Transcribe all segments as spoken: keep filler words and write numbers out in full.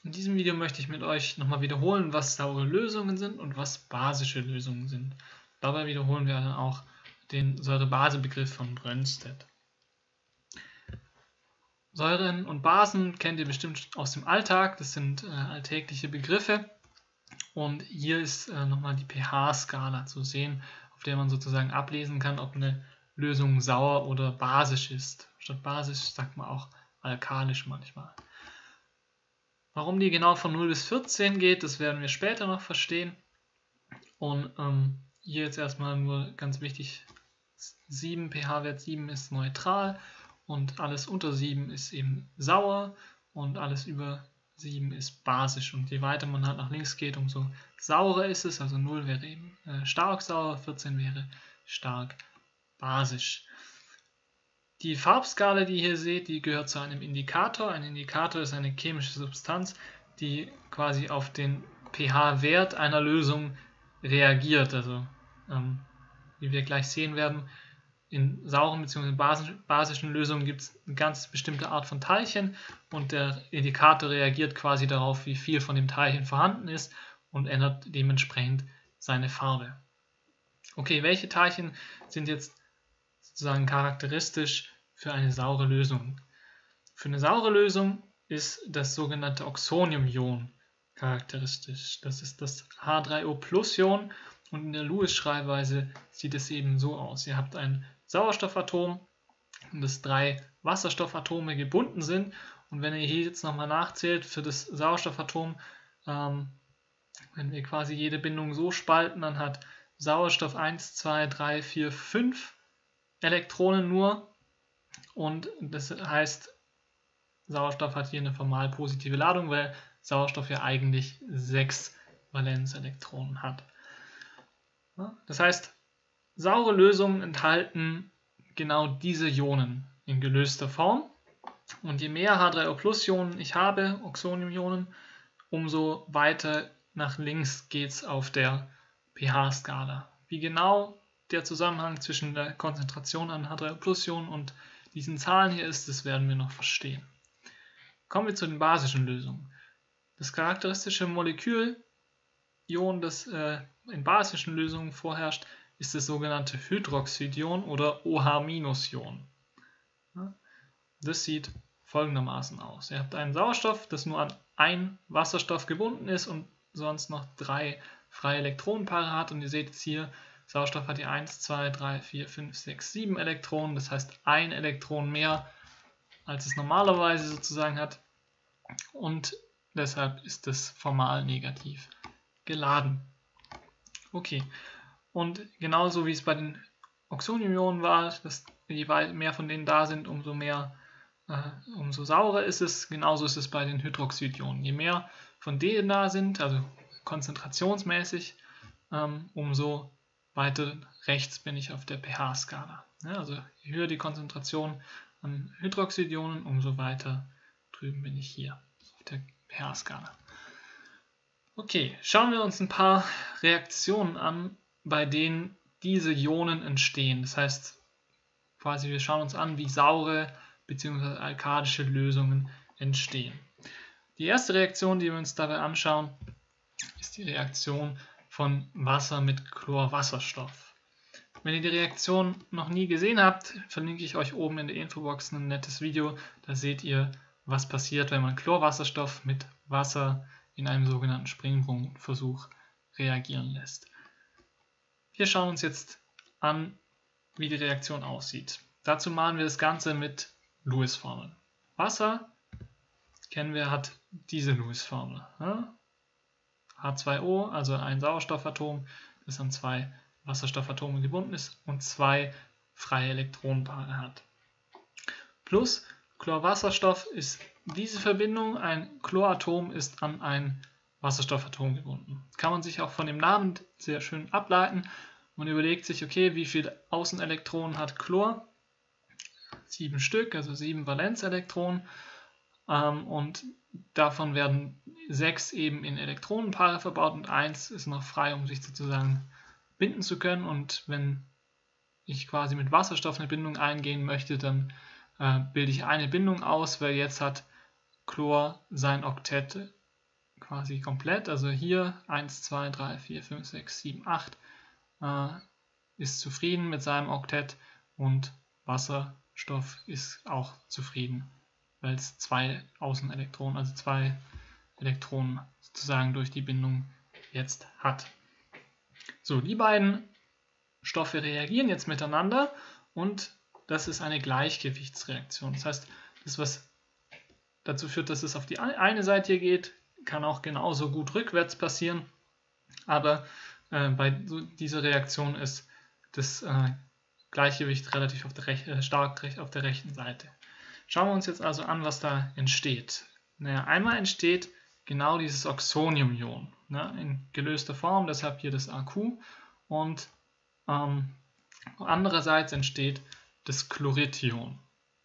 In diesem Video möchte ich mit euch nochmal wiederholen, was saure Lösungen sind und was basische Lösungen sind. Dabei wiederholen wir dann auch den Säure-Base-Begriff von Brønsted. Säuren und Basen kennt ihr bestimmt aus dem Alltag, das sind äh, alltägliche Begriffe. Und hier ist äh, nochmal die pH-Skala zu sehen, auf der man sozusagen ablesen kann, ob eine Lösung sauer oder basisch ist. Statt basisch sagt man auch alkalisch manchmal. Warum die genau von null bis vierzehn geht, das werden wir später noch verstehen. Und ähm, hier jetzt erstmal nur ganz wichtig, sieben, pH-Wert sieben ist neutral und alles unter sieben ist eben sauer und alles über sieben ist basisch. Und je weiter man halt nach links geht, umso saurer ist es. Also null wäre eben äh, stark sauer, vierzehn wäre stark basisch. Die Farbskala, die ihr hier seht, die gehört zu einem Indikator. Ein Indikator ist eine chemische Substanz, die quasi auf den pH-Wert einer Lösung reagiert. Also, ähm, wie wir gleich sehen werden, in sauren bzw. basischen Lösungen gibt es eine ganz bestimmte Art von Teilchen und der Indikator reagiert quasi darauf, wie viel von dem Teilchen vorhanden ist und ändert dementsprechend seine Farbe. Okay, welche Teilchen sind jetzt sozusagen charakteristisch für eine saure Lösung? Für eine saure Lösung ist das sogenannte Oxonium-Ion charakteristisch. Das ist das H drei O Plus Ion und in der Lewis-Schreibweise sieht es eben so aus. Ihr habt ein Sauerstoffatom, das drei Wasserstoffatome gebunden sind und wenn ihr hier jetzt nochmal nachzählt für das Sauerstoffatom, ähm, wenn wir quasi jede Bindung so spalten, dann hat Sauerstoff eins, zwei, drei, vier, fünf Elektronen nur und das heißt, Sauerstoff hat hier eine formal positive Ladung, weil Sauerstoff ja eigentlich sechs Valenzelektronen hat. Das heißt, saure Lösungen enthalten genau diese Ionen in gelöster Form und je mehr H drei O Plus Ionen ich habe, Oxonium-Ionen, umso weiter nach links geht es auf der pH-Skala. Wie genau der Zusammenhang zwischen der Konzentration an H drei O Plus Ionen und diesen Zahlen hier ist, das werden wir noch verstehen. Kommen wir zu den basischen Lösungen. Das charakteristische Molekül Ion, das äh, in basischen Lösungen vorherrscht, ist das sogenannte Hydroxidion oder OH-Ion. Ja, das sieht folgendermaßen aus. Ihr habt einen Sauerstoff, das nur an einen Wasserstoff gebunden ist und sonst noch drei freie Elektronenpaare hat. Und ihr seht jetzt hier, Sauerstoff hat hier eins, zwei, drei, vier, fünf, sechs, sieben Elektronen. Das heißt ein Elektron mehr, als es normalerweise sozusagen hat. Und deshalb ist es formal negativ geladen. Okay, und genauso wie es bei den Oxonium-Ionen war, dass je mehr von denen da sind, umso mehr, äh, umso saurer ist es. Genauso ist es bei den Hydroxidionen. Je mehr von denen da sind, also konzentrationsmäßig, ähm, umso weiter rechts bin ich auf der pH-Skala. Ja, also je höher die Konzentration an Hydroxidionen, umso weiter drüben bin ich hier auf der pH-Skala. Okay, schauen wir uns ein paar Reaktionen an, bei denen diese Ionen entstehen. Das heißt, quasi wir schauen uns an, wie saure bzw. alkalische Lösungen entstehen. Die erste Reaktion, die wir uns dabei anschauen, ist die Reaktion von Wasser mit Chlorwasserstoff. Wenn ihr die Reaktion noch nie gesehen habt, verlinke ich euch oben in der Infobox ein nettes Video. Da seht ihr, was passiert, wenn man Chlorwasserstoff mit Wasser in einem sogenannten Springbrunnenversuch reagieren lässt. Wir schauen uns jetzt an, wie die Reaktion aussieht. Dazu malen wir das Ganze mit Lewis-Formeln. Wasser, kennen wir, hat diese Lewis-Formel. Ja? H zwei O, also ein Sauerstoffatom, das an zwei Wasserstoffatome gebunden ist und zwei freie Elektronenpaare hat. Plus Chlorwasserstoff ist diese Verbindung, ein Chloratom ist an ein Wasserstoffatom gebunden. Kann man sich auch von dem Namen sehr schön ableiten. Man überlegt sich, okay, wie viele Außenelektronen hat Chlor? Sieben Stück, also sieben Valenzelektronen. Ähm, und davon werden sechs eben in Elektronenpaare verbaut und eins ist noch frei, um sich sozusagen binden zu können. Und wenn ich quasi mit Wasserstoff eine Bindung eingehen möchte, dann äh, bilde ich eine Bindung aus, weil jetzt hat Chlor sein Oktett quasi komplett. Also hier eins, zwei, drei, vier, fünf, sechs, sieben, acht äh, ist zufrieden mit seinem Oktett und Wasserstoff ist auch zufrieden, weil es zwei Außenelektronen, also zwei Elektronen sozusagen durch die Bindung jetzt hat. So, die beiden Stoffe reagieren jetzt miteinander und das ist eine Gleichgewichtsreaktion. Das heißt, das, was dazu führt, dass es auf die eine Seite hier geht, kann auch genauso gut rückwärts passieren, aber äh, bei so dieser Reaktion ist das äh, Gleichgewicht relativ auf der Rech äh, stark auf der rechten Seite. Schauen wir uns jetzt also an, was da entsteht. Naja, einmal entsteht genau dieses Oxonium-Ion, ne, in gelöster Form, deshalb hier das A Q, und ähm, andererseits entsteht das Chlorid-Ion.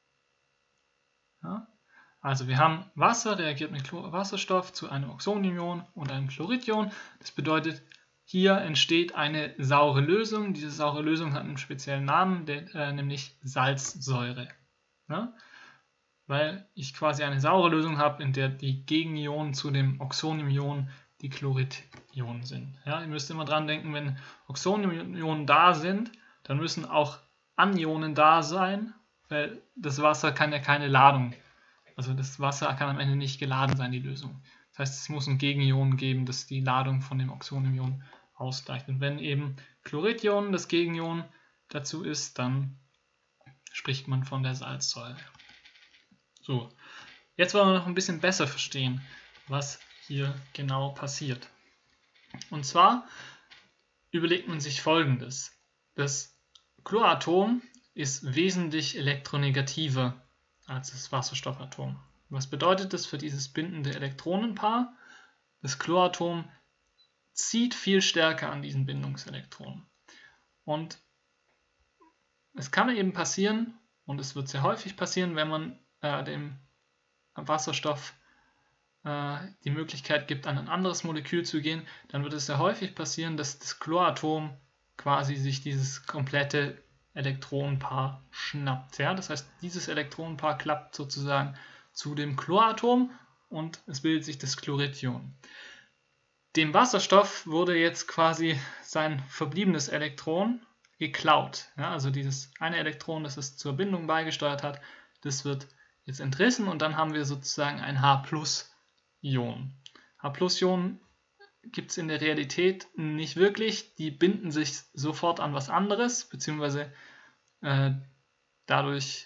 Ja? Also wir haben Wasser reagiert mit Wasserstoff zu einem Oxonium-Ion und einem Chlorid-Ion. Das bedeutet, hier entsteht eine saure Lösung. Diese saure Lösung hat einen speziellen Namen, der, äh, nämlich Salzsäure. Ja? Weil ich quasi eine saure Lösung habe, in der die Gegenionen zu dem Oxonium-Ion die Chlorid-Ionen sind. Ja? Ihr müsst immer dran denken, wenn Oxonium-Ionen da sind, dann müssen auch Anionen da sein, weil das Wasser kann ja keine Ladung, also das Wasser kann am Ende nicht geladen sein, die Lösung. Das heißt, es muss ein Gegenion geben, das die Ladung von dem Oxonium-Ion ausgleicht. Und wenn eben Chlorid-Ion das Gegenion dazu ist, dann spricht man von der Salzsäure. So, jetzt wollen wir noch ein bisschen besser verstehen, was hier genau passiert. Und zwar überlegt man sich Folgendes. Das Chloratom ist wesentlich elektronegativer als das Wasserstoffatom. Was bedeutet das für dieses bindende Elektronenpaar? Das Chloratom zieht viel stärker an diesen Bindungselektronen. Und es kann eben passieren, und es wird sehr häufig passieren, wenn man äh, dem Wasserstoff äh, die Möglichkeit gibt, an ein anderes Molekül zu gehen, dann wird es sehr häufig passieren, dass das Chloratom quasi sich dieses komplette Elektronenpaar schnappt. Ja? Das heißt, dieses Elektronenpaar klappt sozusagen zu dem Chloratom und es bildet sich das Chlorid-Ion. Dem Wasserstoff wurde jetzt quasi sein verbliebenes Elektron geklaut. Ja? Also dieses eine Elektron, das es zur Bindung beigesteuert hat, das wird jetzt entrissen und dann haben wir sozusagen ein H+-Ion. H+-Ionen gibt es in der Realität nicht wirklich, die binden sich sofort an was anderes, beziehungsweise äh, dadurch,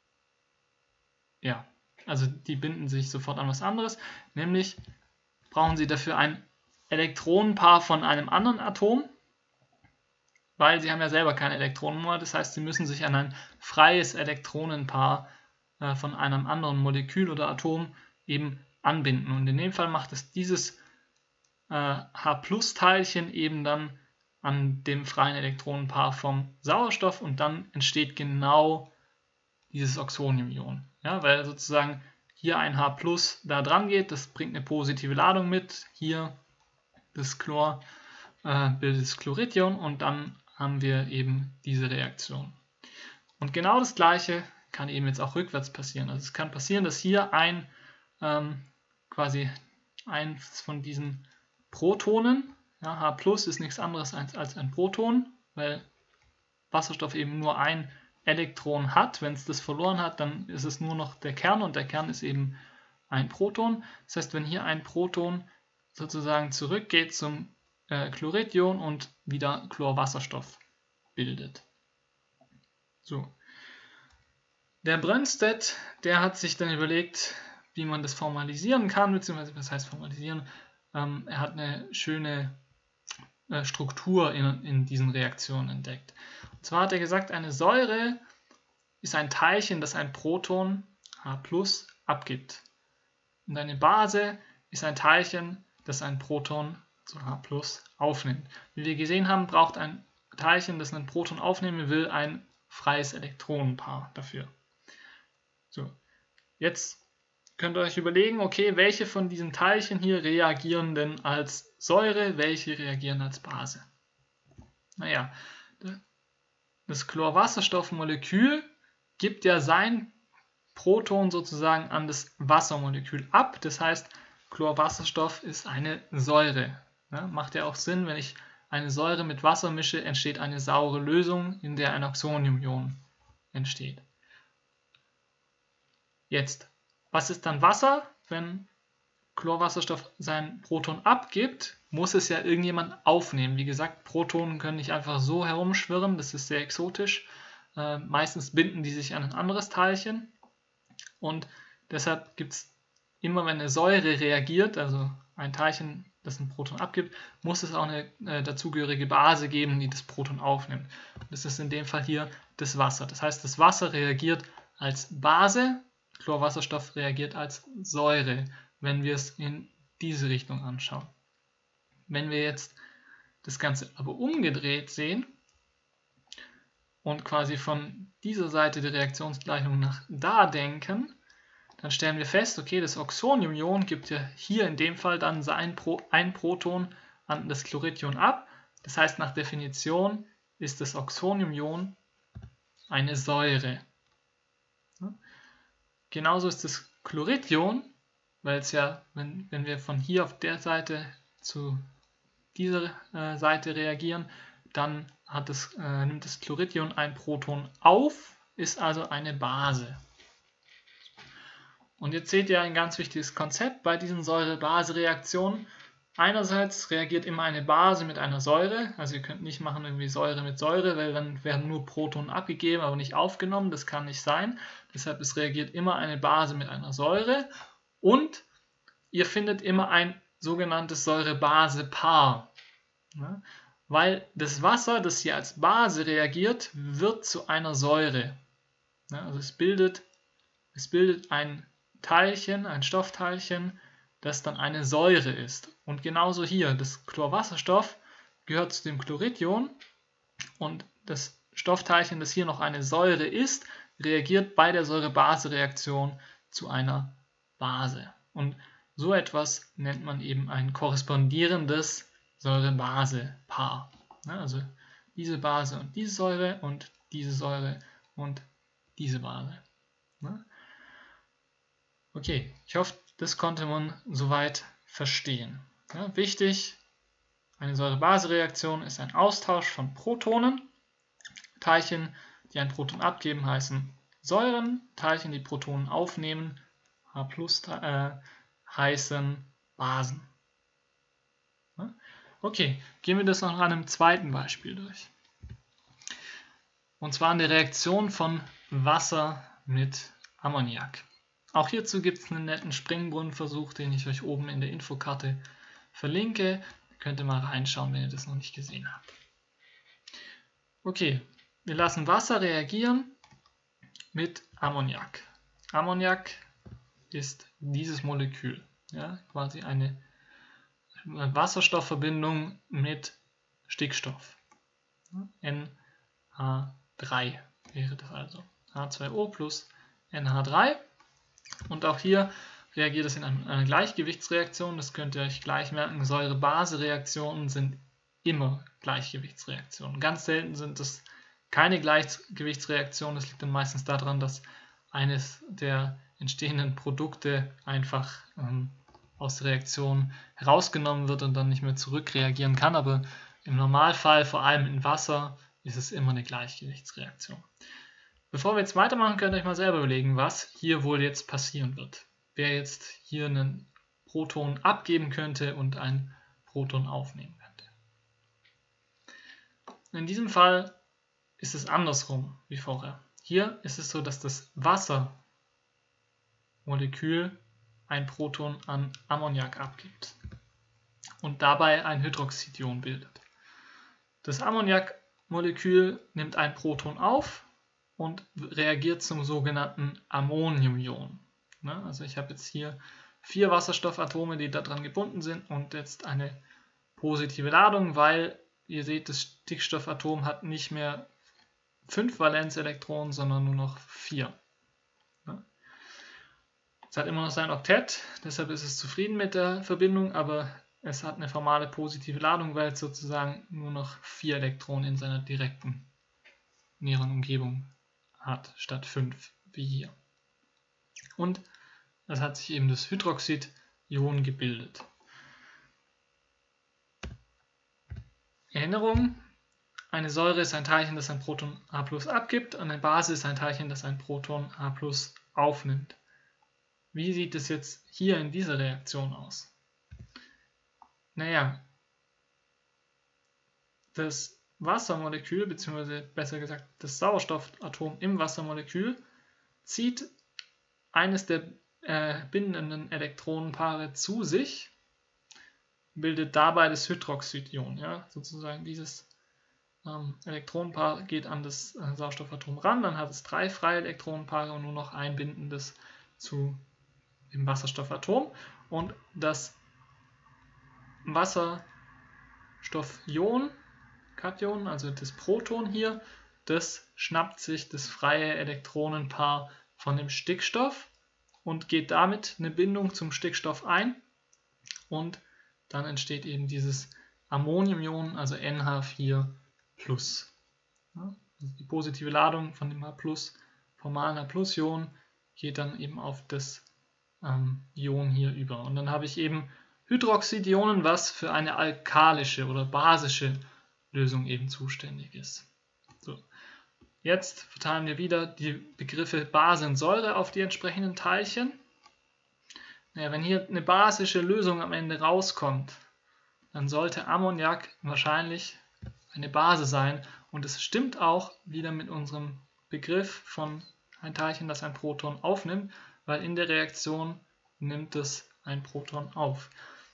ja, also die binden sich sofort an was anderes, nämlich brauchen sie dafür ein Elektronenpaar von einem anderen Atom, weil sie haben ja selber keine Elektronen mehr, das heißt, sie müssen sich an ein freies Elektronenpaar äh, von einem anderen Molekül oder Atom eben anbinden. Und in dem Fall macht es dieses H+-Teilchen eben dann an dem freien Elektronenpaar vom Sauerstoff und dann entsteht genau dieses Oxonium-Ion. Ja, weil sozusagen hier ein H+ da dran geht, das bringt eine positive Ladung mit, hier das Chlor äh, bildet das Chlorid-Ion und dann haben wir eben diese Reaktion. Und genau das gleiche kann eben jetzt auch rückwärts passieren. Also es kann passieren, dass hier ein ähm, quasi eins von diesen Protonen, ja, H+ ist nichts anderes als, als ein Proton, weil Wasserstoff eben nur ein Elektron hat. Wenn es das verloren hat, dann ist es nur noch der Kern und der Kern ist eben ein Proton. Das heißt, wenn hier ein Proton sozusagen zurückgeht zum äh, Chlorid-Ion und wieder Chlorwasserstoff bildet. So. Der Brønsted, der hat sich dann überlegt, wie man das formalisieren kann, beziehungsweise was heißt formalisieren? Ähm, er hat eine schöne äh, Struktur in, in diesen Reaktionen entdeckt. Und zwar hat er gesagt, eine Säure ist ein Teilchen, das ein Proton H+ abgibt. Und eine Base ist ein Teilchen, das ein Proton zu H+ aufnimmt. Wie wir gesehen haben, braucht ein Teilchen, das ein Proton aufnehmen will, ein freies Elektronenpaar dafür. So, jetzt könnt ihr euch überlegen, okay, welche von diesen Teilchen hier reagieren denn als Säure, welche reagieren als Base? Naja, das Chlorwasserstoffmolekül gibt ja sein Proton sozusagen an das Wassermolekül ab. Das heißt, Chlorwasserstoff ist eine Säure. Ja, macht ja auch Sinn, wenn ich eine Säure mit Wasser mische, entsteht eine saure Lösung, in der ein Oxoniumion entsteht. Jetzt, was ist dann Wasser? Wenn Chlorwasserstoff sein Proton abgibt, muss es ja irgendjemand aufnehmen. Wie gesagt, Protonen können nicht einfach so herumschwirren, das ist sehr exotisch. Äh, meistens binden die sich an ein anderes Teilchen und deshalb gibt es immer, wenn eine Säure reagiert, also ein Teilchen, das ein Proton abgibt, muss es auch eine äh, dazugehörige Base geben, die das Proton aufnimmt. Das ist in dem Fall hier das Wasser. Das heißt, das Wasser reagiert als Base, Chlorwasserstoff reagiert als Säure, wenn wir es in diese Richtung anschauen. Wenn wir jetzt das Ganze aber umgedreht sehen und quasi von dieser Seite der Reaktionsgleichung nach da denken, dann stellen wir fest, okay, das Oxoniumion gibt ja hier in dem Fall dann ein, Pro, ein Proton an das Chloridion ab. Das heißt, nach Definition ist das Oxoniumion eine Säure. Genauso ist das Chloridion, weil es ja, wenn, wenn wir von hier auf der Seite zu dieser äh, Seite reagieren, dann hat das, äh, nimmt das Chloridion ein Proton auf, ist also eine Base. Und jetzt seht ihr ein ganz wichtiges Konzept bei diesen Säure-Base-Reaktionen. Einerseits reagiert immer eine Base mit einer Säure, also ihr könnt nicht machen irgendwie Säure mit Säure, weil dann werden nur Protonen abgegeben, aber nicht aufgenommen, das kann nicht sein. Deshalb es reagiert immer eine Base mit einer Säure und ihr findet immer ein sogenanntes Säure-Base-Paar. Ja, weil das Wasser, das hier als Base reagiert, wird zu einer Säure. Ja, also es bildet, es bildet ein Teilchen, ein Stoffteilchen, das dann eine Säure ist. Und genauso hier, das Chlorwasserstoff gehört zu dem Chloridion und das Stoffteilchen, das hier noch eine Säure ist, reagiert bei der Säure-Base-Reaktion zu einer Base. Und so etwas nennt man eben ein korrespondierendes Säure-Base-Paar. Also diese Base und diese Säure und diese Säure und diese Base. Okay, ich hoffe, das konnte man soweit verstehen. Ja, wichtig, eine Säure-Base-Reaktion ist ein Austausch von Protonen. Teilchen, die ein Proton abgeben, heißen Säuren. Teilchen, die Protonen aufnehmen, H plus, äh, heißen Basen. Ja? Okay, gehen wir das noch an einem zweiten Beispiel durch. Und zwar an der Reaktion von Wasser mit Ammoniak. Auch hierzu gibt es einen netten Springbrunnenversuch, den ich euch oben in der Infokarte verlinke. Da könnt ihr mal reinschauen, wenn ihr das noch nicht gesehen habt. Okay, wir lassen Wasser reagieren mit Ammoniak. Ammoniak ist dieses Molekül, ja, quasi eine Wasserstoffverbindung mit Stickstoff. N H drei wäre das also. H zwei O plus N H drei. Und auch hier reagiert es in einer Gleichgewichtsreaktion. Das könnt ihr euch gleich merken. Säure-Base-Reaktionen sind immer Gleichgewichtsreaktionen. Ganz selten sind es keine Gleichgewichtsreaktionen. Das liegt dann meistens daran, dass eines der entstehenden Produkte einfach ähm, aus der Reaktion herausgenommen wird und dann nicht mehr zurückreagieren kann. Aber im Normalfall, vor allem in Wasser, ist es immer eine Gleichgewichtsreaktion. Bevor wir jetzt weitermachen, könnt ihr euch mal selber überlegen, was hier wohl jetzt passieren wird. Wer jetzt hier einen Proton abgeben könnte und ein Proton aufnehmen könnte. In diesem Fall ist es andersrum wie vorher. Hier ist es so, dass das Wassermolekül ein Proton an Ammoniak abgibt und dabei ein Hydroxidion bildet. Das Ammoniakmolekül nimmt ein Proton auf und reagiert zum sogenannten Ammoniumion. Ne? Also ich habe jetzt hier vier Wasserstoffatome, die daran gebunden sind und jetzt eine positive Ladung, weil ihr seht, das Stickstoffatom hat nicht mehr fünf Valenzelektronen, sondern nur noch vier. Ne? Es hat immer noch sein Oktett, deshalb ist es zufrieden mit der Verbindung, aber es hat eine formale positive Ladung, weil es sozusagen nur noch vier Elektronen in seiner direkten näheren Umgebung hat, statt fünf wie hier. Und es hat sich eben das Hydroxid Ion gebildet. Erinnerung: Eine Säure ist ein Teilchen, das ein Proton A plus abgibt, und eine Base ist ein Teilchen, das ein Proton A plus aufnimmt. Wie sieht es jetzt hier in dieser Reaktion aus? Naja, das Wassermolekül, beziehungsweise besser gesagt das Sauerstoffatom im Wassermolekül, zieht eines der äh, bindenden Elektronenpaare zu sich, bildet dabei das Hydroxidion. Ja? Sozusagen dieses ähm, Elektronenpaar geht an das äh, Sauerstoffatom ran, dann hat es drei freie Elektronenpaare und nur noch ein bindendes zu dem Wasserstoffatom. Und das Wasserstoffion, Kation, also das Proton hier, das schnappt sich das freie Elektronenpaar von dem Stickstoff und geht damit eine Bindung zum Stickstoff ein, und dann entsteht eben dieses Ammoniumion, also N H vier plus. Ja, also die positive Ladung von dem H plus, formalen H plus Ion, geht dann eben auf das ähm, Ion hier über. Und dann habe ich eben Hydroxidionen, was für eine alkalische oder basische Lösung eben zuständig ist. So. Jetzt verteilen wir wieder die Begriffe Base und Säure auf die entsprechenden Teilchen. Naja, wenn hier eine basische Lösung am Ende rauskommt, dann sollte Ammoniak wahrscheinlich eine Base sein. Und es stimmt auch wieder mit unserem Begriff von ein Teilchen, das ein Proton aufnimmt, weil in der Reaktion nimmt es ein Proton auf.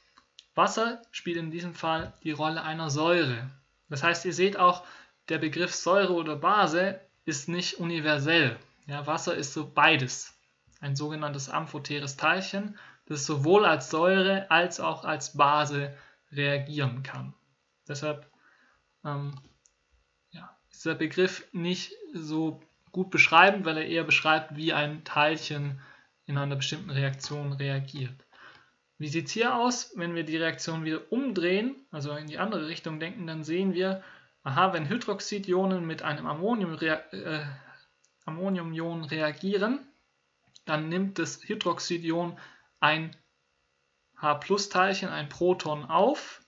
Wasser spielt in diesem Fall die Rolle einer Säure. Das heißt, ihr seht auch, der Begriff Säure oder Base ist nicht universell. Ja, Wasser ist so beides. Ein sogenanntes amphoteres Teilchen, das sowohl als Säure als auch als Base reagieren kann. Deshalb ähm, ja, ist der Begriff nicht so gut beschreibend, weil er eher beschreibt, wie ein Teilchen in einer bestimmten Reaktion reagiert. Wie sieht es hier aus? Wenn wir die Reaktion wieder umdrehen, also in die andere Richtung denken, dann sehen wir, aha, wenn Hydroxidionen mit einem Ammonium rea äh, Ammoniumion reagieren, dann nimmt das Hydroxidion ein H-Plus-Teilchen, ein Proton auf,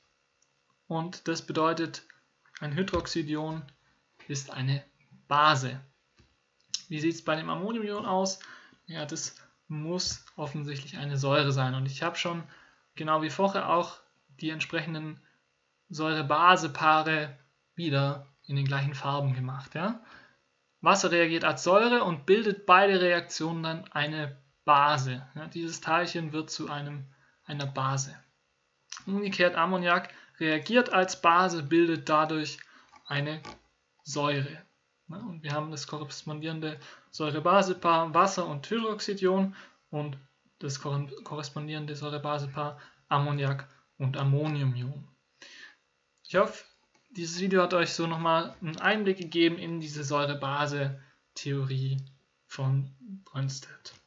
und das bedeutet, ein Hydroxidion ist eine Base. Wie sieht es bei dem Ammoniumion aus? Ja, das muss offensichtlich eine Säure sein. Und ich habe schon, genau wie vorher auch, die entsprechenden Säure-Base-Paare wieder in den gleichen Farben gemacht. Ja? Wasser reagiert als Säure und bildet beide Reaktionen dann eine Base. Ja? Dieses Teilchen wird zu einem, einer Base. Umgekehrt, Ammoniak reagiert als Base, bildet dadurch eine Säure. Ja? Und wir haben das korrespondierende Säure-Base-Paar Wasser und Hydroxidion und das korrespondierende Säure-Base-Paar Ammoniak und Ammoniumion. Ich hoffe, dieses Video hat euch so nochmal einen Einblick gegeben in diese Säure-Base-Theorie von Brønsted.